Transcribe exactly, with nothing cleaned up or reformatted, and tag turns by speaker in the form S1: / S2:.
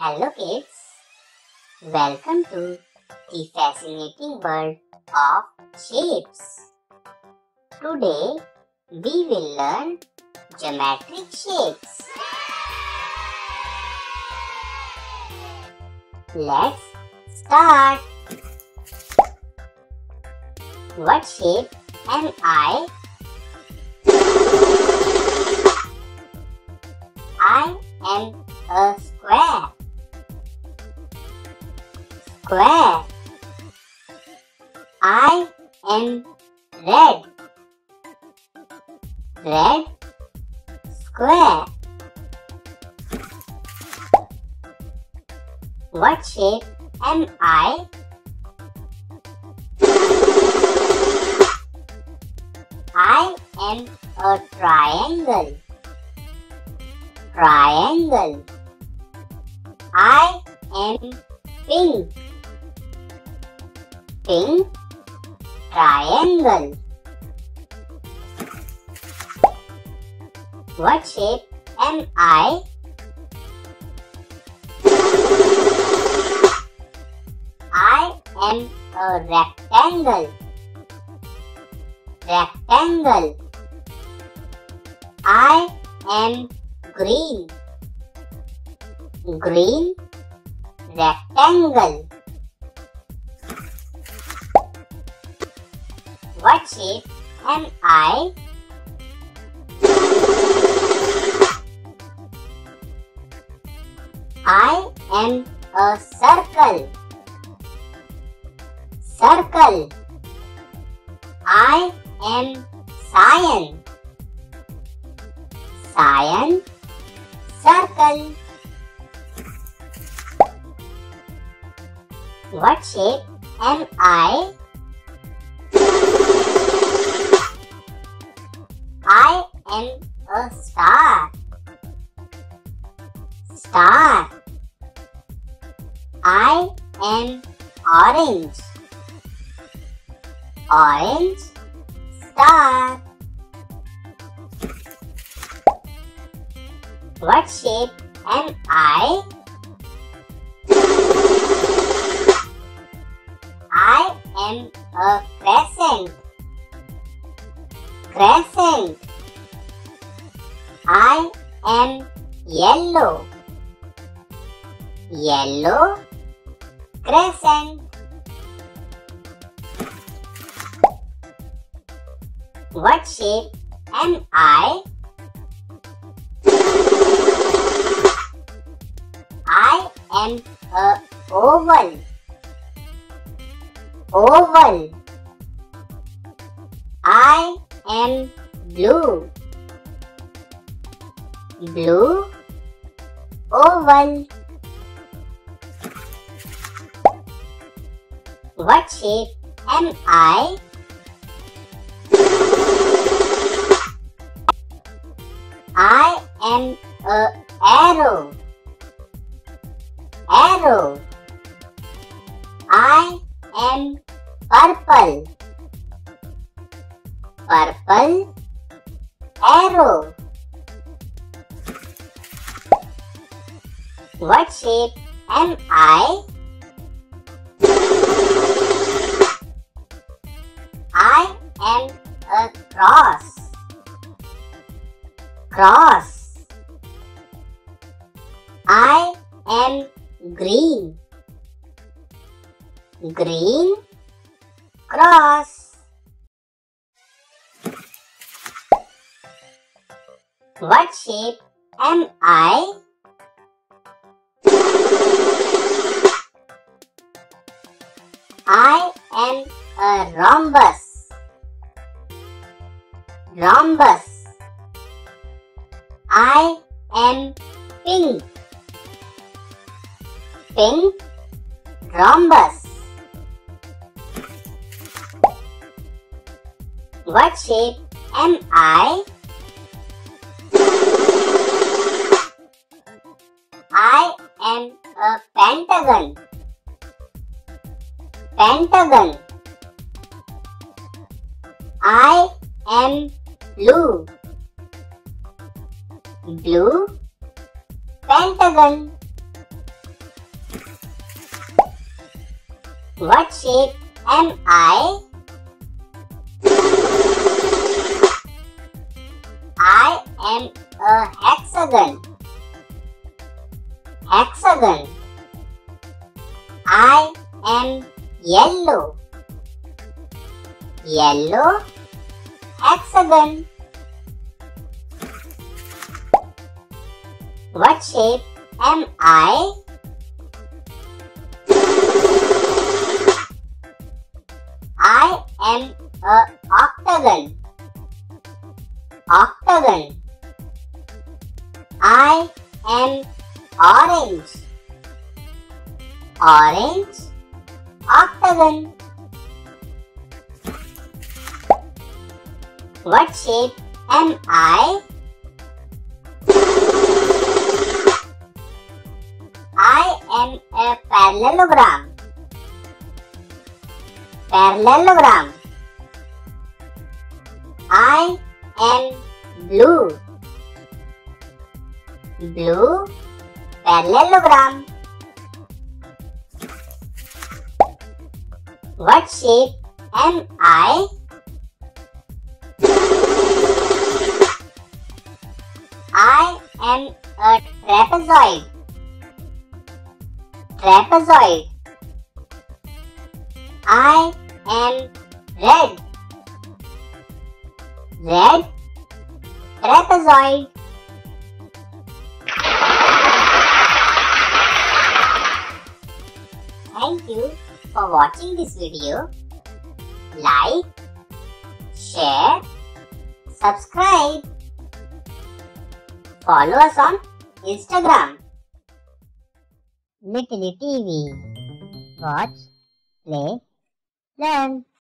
S1: Hello kids, welcome to the fascinating world of shapes. Today we will learn geometric shapes. Let's start. What shape am I? I am a square. Square. I am red. Red square. What shape am I? I am a triangle. Triangle. I am pink. Pink triangle. What shape am I? I am a rectangle. Rectangle. I am green. Green rectangle. What shape am I? I am a circle. Circle. I am cyan. Cyan circle. What shape am I? I am a star. Star. I am orange. Orange star. What shape am I? I am a crescent. Crescent. I am yellow. Yellow crescent. What shape am I? I am a oval. Oval. I am blue. Blue oval. What shape am I? I am a arrow. Arrow. I am purple. Purple arrow. What shape am I? I am a cross. Cross. I am green. Green cross. What shape am I? I am a rhombus. Rhombus. I am pink. Pink rhombus. What shape am I? I am a pentagon. Pentagon. I am blue. Blue pentagon. What shape am I? I am a hexagon. Hexagon. I am yellow. Yellow hexagon. What shape am I? I am a octagon. Octagon. I am orange. Orange octagon. What shape am I? I am a parallelogram. Parallelogram. I am blue. Blue parallelogram. What shape am I? I am a trapezoid. Trapezoid. I am red. Red trapezoid. Thank you for watching this video. Like, share, subscribe. Follow us on Instagram. Little T V. Watch, play, learn.